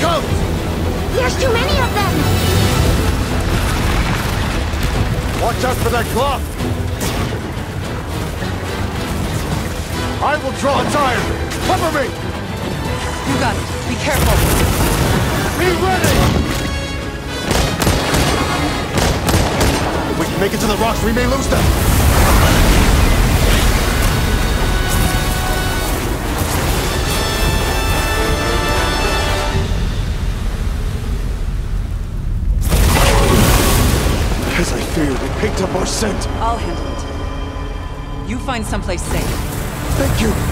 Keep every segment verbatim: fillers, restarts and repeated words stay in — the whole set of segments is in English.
comes! There's too many of them! Watch out for that glove! I will draw its iron! Cover me! You got it. Be careful. Be ready! If we can make it to the rocks, we may lose them! As I feared, it picked up our scent. I'll handle it. You find someplace safe. Thank you.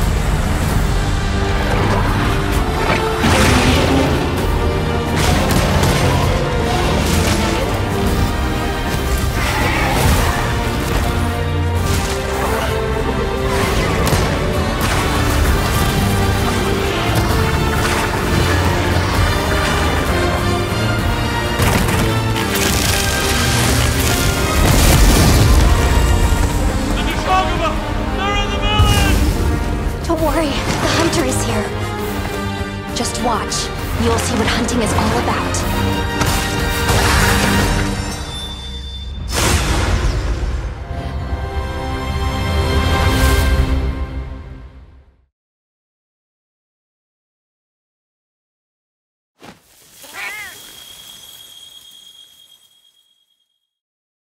Don't worry, the hunter is here. Just watch. You'll see what hunting is all about.